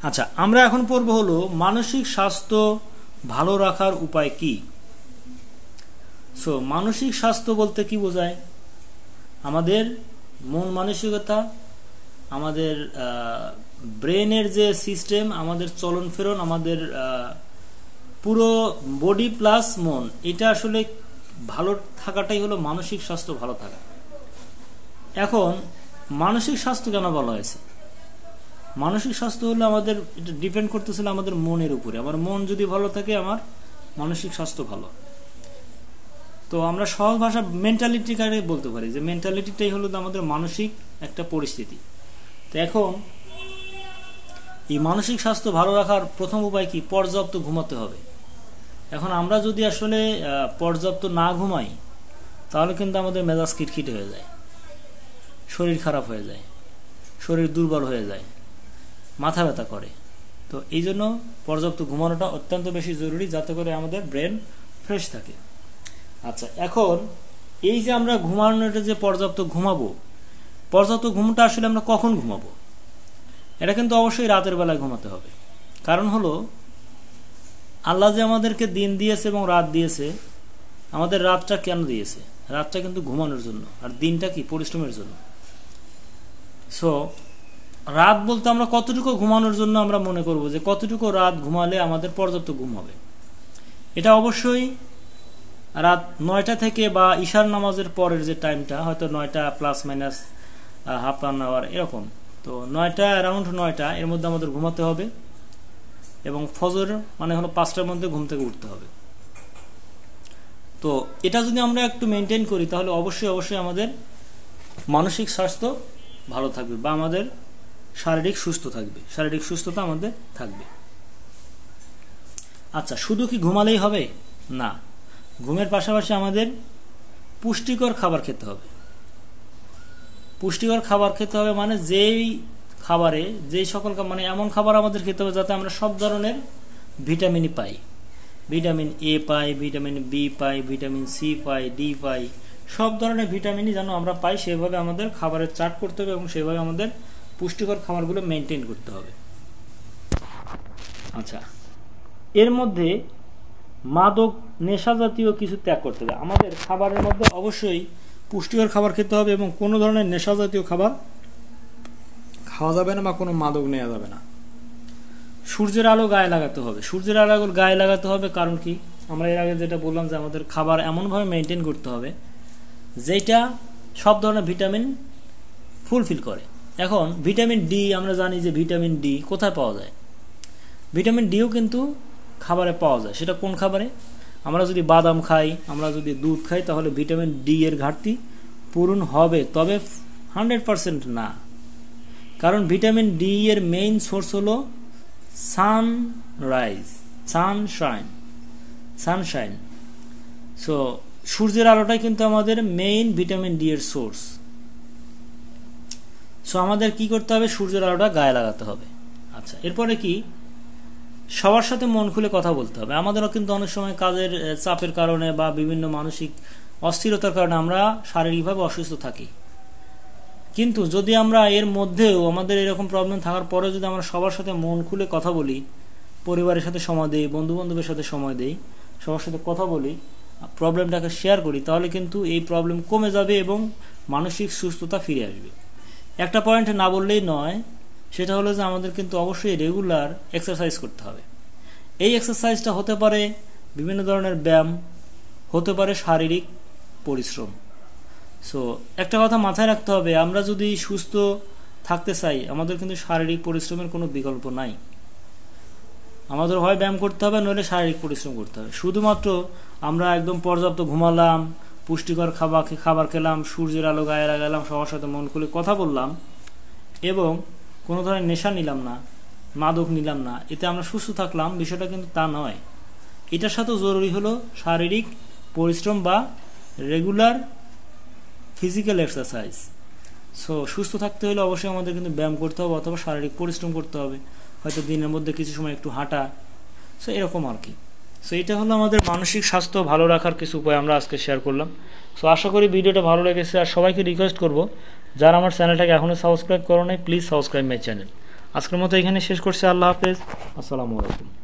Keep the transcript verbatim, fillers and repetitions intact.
আচ্ছা, আমরা এখন পড়ব হলো মানসিক স্বাস্থ্য ভালো রাখার উপায় কি। সো মানসিক স্বাস্থ্য বলতে কি বোঝায়? আমাদের মন মানসিকতা, আমাদের ব্রেনের যে সিস্টেম, আমাদের চলন ফেরন, আমাদের পুরো বডি প্লাস মন, এটা আসলে ভালো থাকাটাই হলো মানসিক স্বাস্থ্য ভালো থাকা। এখন মানসিক স্বাস্থ্য কেন বলা হয়েছে? মানসিক স্বাস্থ্য হলো আমাদের, এটা ডিপেন্ড করতেছিল আমাদের মনের উপরে। আমার মন যদি ভালো থাকে আমার মানসিক স্বাস্থ্য ভালো। তো আমরা সহজ ভাষা মেন্টালিটি কারে বলতে পারি যে মেন্টালিটিটাই হলো আমাদের মানসিক একটা পরিস্থিতি। তো এখন এই মানসিক স্বাস্থ্য ভালো রাখার প্রথম উপায় কি? পর্যাপ্ত ঘুমাতে হবে। এখন আমরা যদি আসলে পর্যাপ্ত না ঘুমাই তাহলে কিন্তু আমাদের মেজাজ খিটখিটে হয়ে যায়, শরীর খারাপ হয়ে যায়, শরীর দুর্বল হয়ে যায়, মাথা ব্যথা করে। তো এই জন্য পর্যাপ্ত ঘুমানোটা অত্যন্ত বেশি জরুরি, যাতে করে আমাদের ব্রেন ফ্রেশ থাকে। আচ্ছা, এখন এই যে আমরা ঘুমানোটা যে পর্যাপ্ত ঘুমাবো, পর্যাপ্ত ঘুমটা আসলে আমরা কখন ঘুমাবো? এটা কিন্তু অবশ্যই রাতের বেলায় ঘুমাতে হবে। কারণ হলো আল্লাহ যে আমাদেরকে দিন দিয়েছে এবং রাত দিয়েছে, আমাদের রাতটা কেন দিয়েছে? রাতটা কিন্তু ঘুমানোর জন্য, আর দিনটা কি? পরিশ্রমের জন্য। সো রাত বলতে আমরা কতটুকু ঘুমানোর জন্য আমরা মনে করব যে কতটুকু রাত ঘুমালে আমাদের পর্যাপ্ত ঘুম হবে। এটা অবশ্যই রাত নয়টা থেকে বা ঈশার নামাজের পরের যে টাইমটা, হয়তো নয়টা plus minus half an hour এরকম। তো নয়টা অ্যারাউন্ড নয়টা এর মধ্যে আমাদের ঘুমাতে হবে, এবং ফজর মানে হলো পাঁচটার মধ্যে ঘুম থেকে উঠতে হবে। তো এটা যদি আমরা একটু মেনটেন করি তাহলে অবশ্যই অবশ্যই আমাদের মানসিক স্বাস্থ্য ভালো থাকবে, বা আমাদের শারীরিক সুস্থ থাকবে, শারীরিক সুস্থতা আমাদের থাকবে। আচ্ছা, শুধু কি ঘুমালেই হবে? না, ঘুমের পাশাপাশি আমাদের পুষ্টিকর খাবার খেতে হবে। পুষ্টিকর খাবার খেতে হবে মানে যেই খাবারে যেই সকল মানে এমন খাবার আমাদের খেতে হবে যাতে আমরা সব ধরনের ভিটামিনই পাই। ভিটামিন এ পাই, ভিটামিন বি পাই, ভিটামিন সি পাই, ডি পাই, সব ধরনের ভিটামিনই যেন আমরা পাই সেভাবে আমাদের খাবারের চার্ট করতে হবে, এবং সেভাবে আমাদের পুষ্টিকর খাবারগুলো মেনটেন করতে হবে। আচ্ছা, এর মধ্যে মাদক নেশা জাতীয় কিছু ত্যাগ করতে হবে। আমাদের খাবারের মধ্যে অবশ্যই পুষ্টিকর খাবার খেতে হবে, এবং কোনো ধরনের নেশা জাতীয় খাবার খাওয়া যাবে না, বা কোনো মাদক নেওয়া যাবে না। সূর্যের আলো গায়ে লাগাতে হবে। সূর্যের আলো গায়ে লাগাতে হবে কারণ কি? আমরা এর আগে যেটা বললাম যে আমাদের খাবার এমনভাবে মেনটেন করতে হবে যেটা সব ধরনের ভিটামিন ফুলফিল করে। এখন ভিটামিন ডি, আমরা জানি যে ভিটামিন ডি কোথায় পাওয়া যায়? ভিটামিন ডিও কিন্তু খাবারে পাওয়া যায়। সেটা কোন খাবারে? আমরা যদি বাদাম খাই, আমরা যদি দুধ খাই, তাহলে ভিটামিন ডি এর ঘাটতি পূরণ হবে, তবে হান্ড্রেড পারসেন্ট না। কারণ ভিটামিন ডি এর মেইন সোর্স হলো সানরাইজ, সানশাইন, সানশাইন। সো সূর্যের আলোটাই কিন্তু আমাদের মেইন ভিটামিন ডি এর সোর্স। সো আমাদের কি করতে হবে? সূর্যের আলোটা গায়ে লাগাতে হবে। আচ্ছা, এরপরে কি? সবার সাথে মন খুলে কথা বলতে হবে। আমাদেরও কিন্তু অনেক সময় কাজের চাপের কারণে বা বিভিন্ন মানসিক অস্থিরতার কারণে আমরা শারীরিকভাবে অসুস্থ থাকি। কিন্তু যদি আমরা এর মধ্যেও আমাদের এরকম প্রবলেম থাকার পরেও যদি আমরা সবার সাথে মন খুলে কথা বলি, পরিবারের সাথে সময় দেই, বন্ধু বান্ধবের সাথে সময় দেই, সবার সাথে কথা বলি, প্রবলেমটাকে শেয়ার করি, তাহলে কিন্তু এই প্রবলেম কমে যাবে এবং মানসিক সুস্থতা ফিরে আসবে। একটা পয়েন্ট না বললেই নয়, সেটা হলো যে আমাদের কিন্তু অবশ্যই রেগুলার এক্সারসাইজ করতে হবে। এই এক্সারসাইজটা হতে পারে বিভিন্ন ধরনের ব্যায়াম, হতে পারে শারীরিক পরিশ্রম। সো একটা কথা মাথায় রাখতে হবে, আমরা যদি সুস্থ থাকতে চাই আমাদের কিন্তু শারীরিক পরিশ্রমের কোনো বিকল্প নাই। আমাদের হয় ব্যায়াম করতে হবে, নইলে শারীরিক পরিশ্রম করতে হবে। শুধুমাত্র আমরা একদম পর্যাপ্ত ঘুমালাম, পুষ্টিকর খাবার খাবার খেলাম, সূর্যের আলো গায়ে লাগালাম, সবার সাথে মন খুলে কথা বললাম, এবং কোনো ধরনের নেশা নিলাম না, মাদক নিলাম না, এতে আমরা সুস্থ থাকলাম, বিষয়টা কিন্তু তা নয়। এটার সাথে জরুরি হলো শারীরিক পরিশ্রম বা রেগুলার ফিজিক্যাল এক্সারসাইজ। সো সুস্থ থাকতে হলে অবশ্যই আমাদের কিন্তু ব্যায়াম করতে হবে অথবা শারীরিক পরিশ্রম করতে হবে, হয়তো দিনের মধ্যে কিছু সময় একটু হাঁটা, সো এরকম আর কি। সো এটা হলো আমাদের মানসিক স্বাস্থ্য ভালো রাখার কিছু উপায় আমরা আজকে শেয়ার করলাম। সো আশা করি ভিডিওটা ভালো লেগেছে। আর সবাইকে রিকোয়েস্ট করব, যারা আমার চ্যানেলটাকে এখনও সাবস্ক্রাইব করো নাই, প্লিজ সাবস্ক্রাইব মাই চ্যানেল। আজকের মতো এখানে শেষ করছি। আল্লাহ হাফেজ, আসসালামু আলাইকুম।